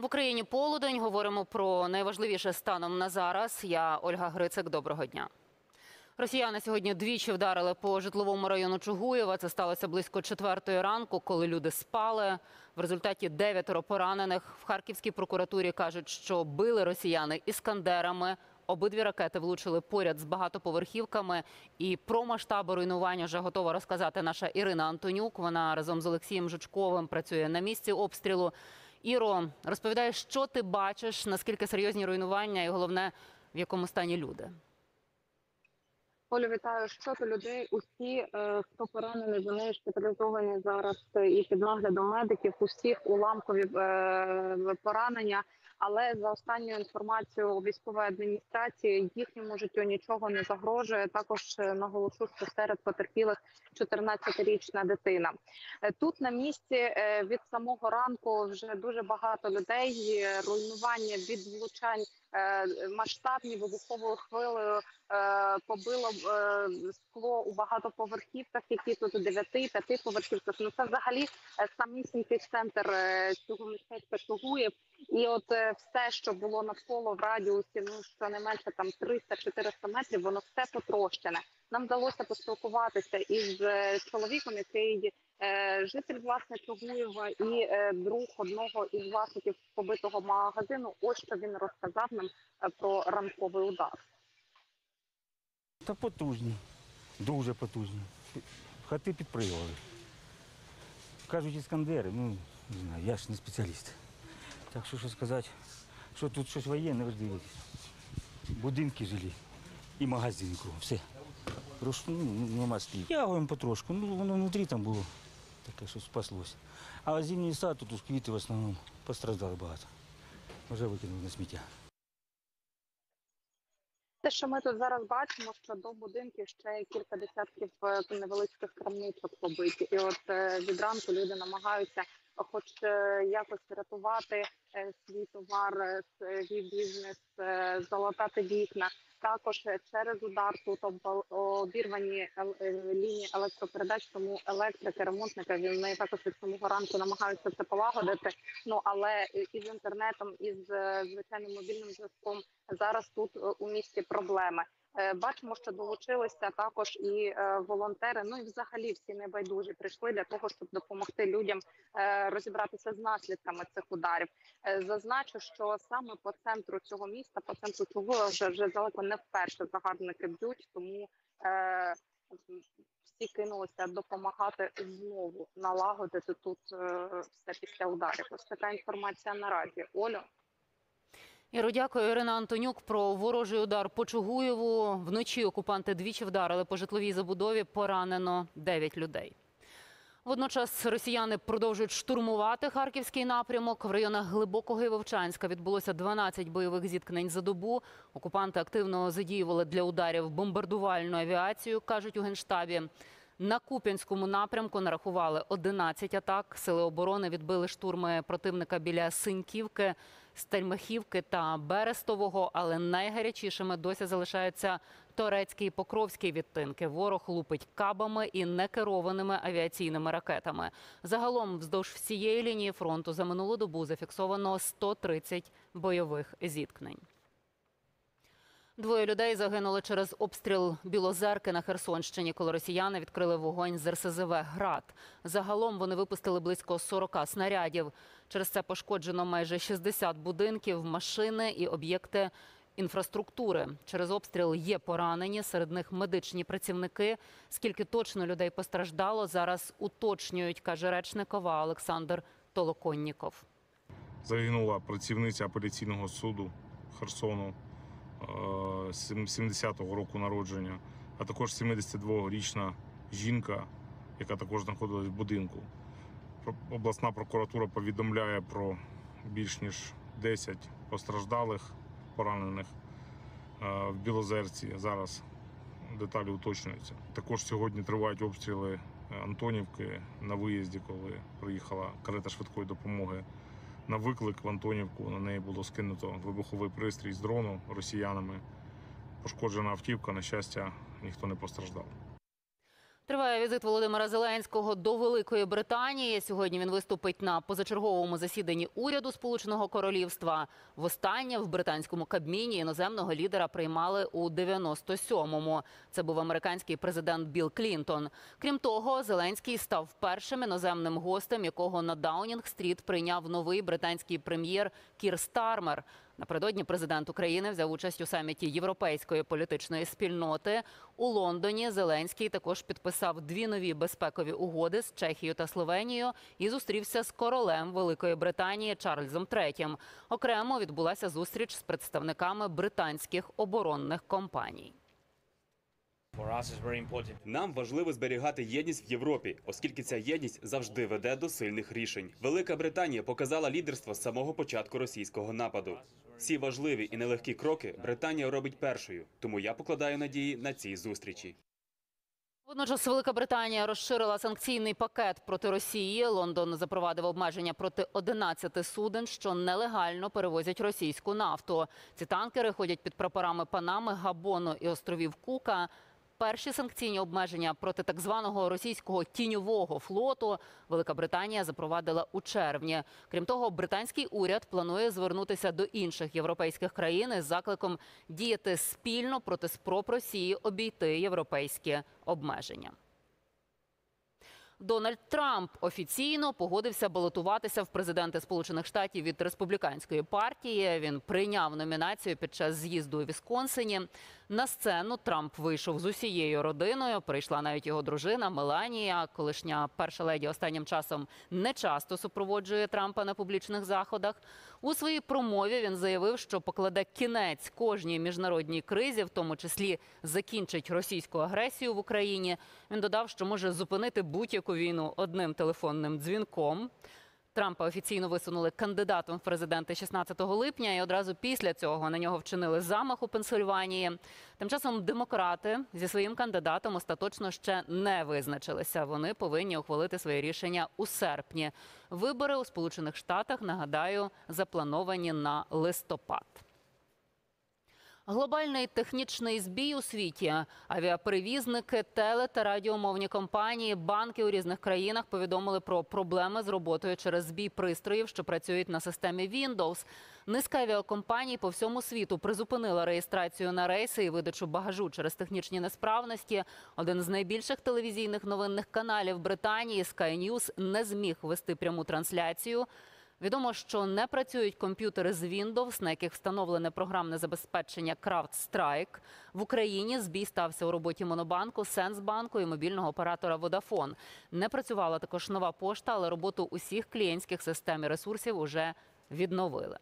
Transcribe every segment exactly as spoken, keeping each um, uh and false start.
В Україні полудень. Говоримо про найважливіше станом на зараз. Я Ольга Грицик. Доброго дня. Росіяни сьогодні двічі вдарили по житловому району Чугуєва. Це сталося близько четвертої ранку, коли люди спали. В результаті дев'ятеро поранених. В Харківській прокуратурі кажуть, що били росіяни іскандерами. Обидві ракети влучили поряд з багатоповерхівками. І про масштаби руйнування вже готова розказати наша Ірина Антонюк. Вона разом з Олексієм Жучковим працює на місці обстрілу. Іро, розповідай, що ти бачиш, наскільки серйозні руйнування і, головне, в якому стані люди? Олю, вітаю. Щодо людей, усі, хто поранений, вони шпиталізовані зараз і під наглядом медиків, усіх уламкові поранення. Але за останньою інформацією військової адміністрації, їхньому життю нічого не загрожує. Також наголошу, що серед потерпілих чотирнадцятирічна дитина. Тут на місці від самого ранку вже дуже багато людей. Руйнування від влучань масштабні, вибуховою хвилею побило скло у багатоповерхівках, які тут у дев'яти-п'ятиповерхівках. Ну це взагалі самісінький центр цього містечка Чугуєв. І от все, що було навколо в радіусі, ну щонайменше там триста-чотириста метрів, воно все потрощене. Нам вдалося поспілкуватися із чоловіком, який е, житель власне Чугуєва і е, друг одного із власників побитого магазину. Ось що він розказав нам про ранковий удар. Та потужні, дуже потужні. Хати підпригували. Кажуть, іскандери, ну, не знаю, я ж не спеціаліст. Так що, що сказати, що тут щось воєнне, ви ж дивитесь. Будинки жилі і магазин кругом, все. Просто ну, нема слів. Ягуємо потрошку, ну воно внутрі там було таке, що спаслося. А зимній сад, тут уж квіти в основному постраждали багато. Вже викинули на сміття. Те, що ми тут зараз бачимо, що до будинків ще кілька десятків невеличких крамничок побиті. І от від ранку люди намагаються хоч якось врятувати свій товар, свій бізнес, залатати вікна. Також через удар тут обірвані лінії електропередач, тому електрики, ремонтники, вони також від самого ранку намагаються це полагодити. Ну, але із інтернетом, із звичайним мобільним зв'язком зараз тут у місті проблеми. Бачимо, що долучилися також і волонтери, ну і взагалі всі небайдужі прийшли для того, щоб допомогти людям розібратися з наслідками цих ударів. Зазначу, що саме по центру цього міста, по центру Чугуєва вже, вже далеко не вперше загарбники б'ють, тому е, всі кинулися допомагати знову налагодити тут е, все після ударів. Ось така інформація наразі. Олю? Іро, дякую. Ірина Антонюк про ворожий удар по Чугуєву. Вночі окупанти двічі вдарили по житловій забудові, поранено дев'ять людей. Водночас росіяни продовжують штурмувати Харківський напрямок. В районах Глибокого і Вовчанська відбулося дванадцять бойових зіткнень за добу. Окупанти активно задіювали для ударів бомбардувальну авіацію, кажуть у Генштабі. На Куп'янському напрямку нарахували одинадцять атак. Сили оборони відбили штурми противника біля Синьківки, Стельмахівки та Берестового, але найгарячішими досі залишаються Торецький і Покровський відтинки. Ворог лупить кабами і некерованими авіаційними ракетами. Загалом вздовж всієї лінії фронту за минулу добу зафіксовано сто тридцять бойових зіткнень. Двоє людей загинули через обстріл Білозерки на Херсонщині, коли росіяни відкрили вогонь з ер ес зе ве «Град». Загалом вони випустили близько сорока снарядів. Через це пошкоджено майже шістдесят будинків, машини і об'єкти інфраструктури. Через обстріл є поранені, серед них медичні працівники. Скільки точно людей постраждало, зараз уточнюють, каже речник ОВА Олександр Толоконніков. Загинула працівниця апеляційного суду Херсону сімдесятого року народження, а також сімдесятидвохрічна жінка, яка також знаходилась в будинку. Обласна прокуратура повідомляє про більш ніж десять постраждалих, поранених в Білозерці. Зараз деталі уточнюються. Також сьогодні тривають обстріли Антонівки на виїзді, коли приїхала карета швидкої допомоги на виклик в Антонівку. На неї було скинуто вибуховий пристрій з дрону росіянами. Пошкоджена автівка, на щастя, ніхто не постраждав. Триває візит Володимира Зеленського до Великої Британії. Сьогодні він виступить на позачерговому засіданні уряду Сполученого Королівства. Востаннє в британському Кабміні іноземного лідера приймали у дев'яносто сьомому. Це був американський президент Білл Клінтон. Крім того, Зеленський став першим іноземним гостем, якого на Даунінг-стріт прийняв новий британський прем'єр Кір Стармер. Напередодні президент України взяв участь у саміті Європейської політичної спільноти. У Лондоні Зеленський також підписав дві нові безпекові угоди з Чехією та Словенією і зустрівся з королем Великої Британії Чарльзом третім. Окремо відбулася зустріч з представниками британських оборонних компаній. Нам важливо зберігати єдність в Європі, оскільки ця єдність завжди веде до сильних рішень. Велика Британія показала лідерство з самого початку російського нападу. Всі важливі і нелегкі кроки Британія робить першою, тому я покладаю надії на ці зустрічі. Водночас Велика Британія розширила санкційний пакет проти Росії. Лондон запровадив обмеження проти одинадцяти суден, що нелегально перевозять російську нафту. Ці танкери ходять під прапорами Панами, Габону і островів Кука. Перші санкційні обмеження проти так званого російського тіньового флоту Велика Британія запровадила у червні. Крім того, британський уряд планує звернутися до інших європейських країн із закликом діяти спільно проти спроб Росії обійти європейські обмеження. Дональд Трамп офіційно погодився балотуватися в президенти Сполучених Штатів від республіканської партії. Він прийняв номінацію під час з'їзду у Вісконсині. На сцену Трамп вийшов з усією родиною. Прийшла навіть його дружина Меланія. Колишня перша леді останнім часом не часто супроводжує Трампа на публічних заходах. У своїй промові він заявив, що покладе кінець кожній міжнародній кризі, в тому числі закінчить російську агресію в Україні. Він додав, що може зупинити будь-яку війну одним телефонним дзвінком. Трампа офіційно висунули кандидатом в президенти шістнадцятого липня, і одразу після цього на нього вчинили замах у Пенсильванії. Тим часом демократи зі своїм кандидатом остаточно ще не визначилися. Вони повинні ухвалити своє рішення у серпні. Вибори у Сполучених Штатах, нагадаю, заплановані на листопад. Глобальний технічний збій у світі. Авіаперевізники, теле- та радіомовні компанії, банки у різних країнах повідомили про проблеми з роботою через збій пристроїв, що працюють на системі Windows. Низка авіакомпаній по всьому світу призупинила реєстрацію на рейси і видачу багажу через технічні несправності. Один з найбільших телевізійних новинних каналів Британії, Sky News, не зміг вести пряму трансляцію. Відомо, що не працюють комп'ютери з Windows, на яких встановлене програмне забезпечення CrowdStrike. В Україні збій стався у роботі Монобанку, Сенсбанку і мобільного оператора Vodafone. Не працювала також Нова пошта, але роботу усіх клієнтських систем і ресурсів уже відновили.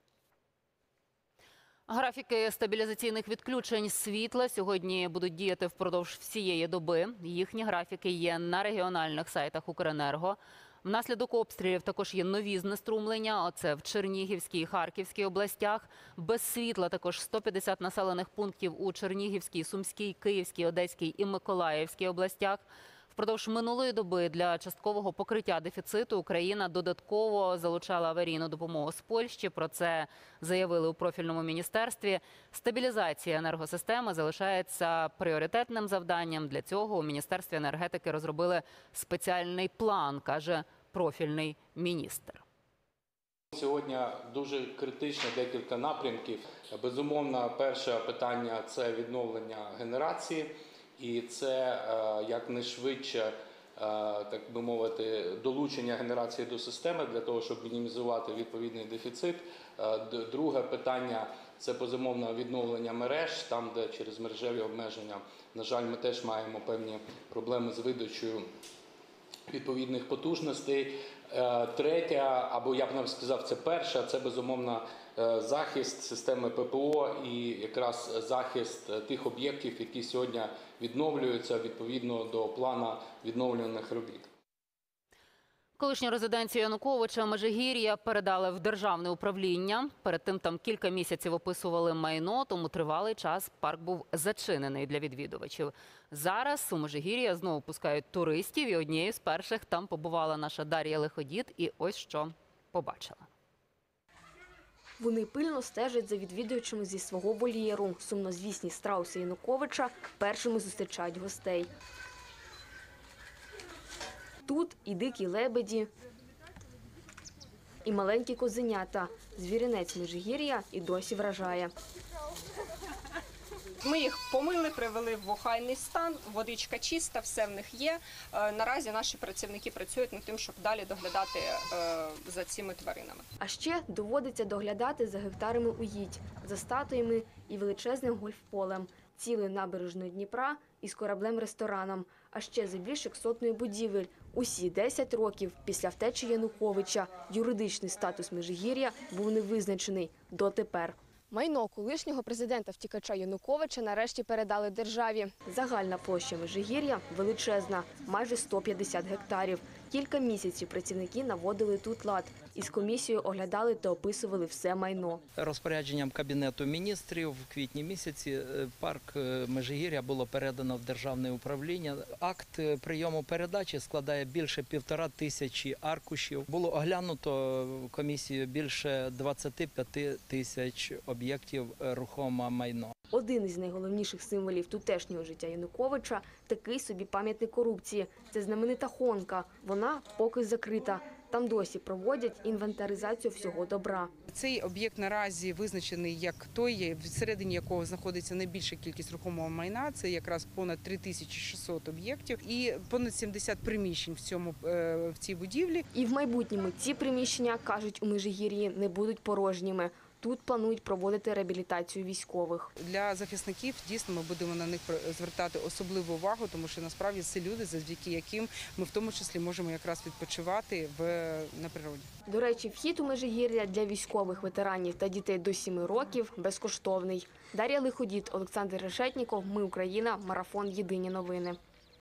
Графіки стабілізаційних відключень світла сьогодні будуть діяти впродовж всієї доби. Їхні графіки є на регіональних сайтах Укренерго. Внаслідок обстрілів також є нові знеструмлення. Оце в Чернігівській і Харківській областях. Без світла також сто п'ятдесят населених пунктів у Чернігівській, Сумській, Київській, Одеській і Миколаївській областях. Впродовж минулої доби для часткового покриття дефіциту Україна додатково залучала аварійну допомогу з Польщі. Про це заявили у профільному міністерстві. Стабілізація енергосистеми залишається пріоритетним завданням. Для цього у Міністерстві енергетики розробили спеціальний план, каже профільний міністр. Сьогодні дуже критично декілька напрямків. Безумовно, перше питання – це відновлення генерації. І це якнайшвидше, так би мовити, долучення генерації до системи для того, щоб мінімізувати відповідний дефіцит. Друге питання – це, безумовно, відновлення мереж, там, де через мережеві обмеження, на жаль, ми теж маємо певні проблеми з видачею відповідних потужностей. Третє, або я б навіть сказав, це перше, це, безумовно, захист системи ППО і якраз захист тих об'єктів, які сьогодні відновлюються відповідно до плану відновлюваних робіт. Колишню резиденцію Януковича Межигір'я передали в державне управління. Перед тим там кілька місяців описували майно, тому тривалий час парк був зачинений для відвідувачів. Зараз у Межигір'я знову пускають туристів, і однією з перших там побувала наша Дар'я Лиходіт, і ось що побачила. Вони пильно стежать за відвідувачами зі свого вольєру. Сумнозвісні страуси Януковича першими зустрічають гостей. Тут і дикі лебеді, і маленькі козенята. Звіринець Межигір'я і досі вражає. Ми їх помили, привели в охайний стан, водичка чиста, все в них є. Е, Наразі наші працівники працюють над тим, щоб далі доглядати е, за цими тваринами. А ще доводиться доглядати за гектарами угідь, за статуями і величезним гольфполем, цілою набережною Дніпра із кораблем-рестораном, а ще за більш як сотнею будівель. Усі десять років після втечі Януковича юридичний статус Межигір'я був не визначений дотепер. Майно колишнього президента-втікача Януковича нарешті передали державі. Загальна площа Межигір'я величезна – майже сто п'ятдесят гектарів. Кілька місяців працівники наводили тут лад. Із комісією оглядали та описували все майно. Розпорядженням Кабінету міністрів в квітні місяці парк Межигір'я було передано в державне управління. Акт прийому передачі складає більше півтора тисячі аркушів. Було оглянуто комісією більше двадцяти п'яти тисяч об'єктів рухоме майно. Один із найголовніших символів тутешнього життя Януковича – такий собі пам'ятник корупції. Це знаменита Хонка. Вона поки закрита. Там досі проводять інвентаризацію всього добра. Цей об'єкт наразі визначений як той, всередині якого знаходиться найбільша кількість рухомого майна. Це якраз понад три тисячі шістсот об'єктів і понад сімдесят приміщень в цьому в цій будівлі. І в майбутньому ці приміщення, кажуть у Межигір'ї, не будуть порожніми. Тут планують проводити реабілітацію військових. Для захисників дійсно ми будемо на них звертати особливу увагу, тому що насправді це люди, завдяки яким ми в тому числі можемо якраз відпочивати в на природі. До речі, вхід у Межигір'я для військових ветеранів та дітей до сіми років безкоштовний. Дар'я Лиходіт, Олександр Решетніков. Ми Україна. Марафон. Єдині новини.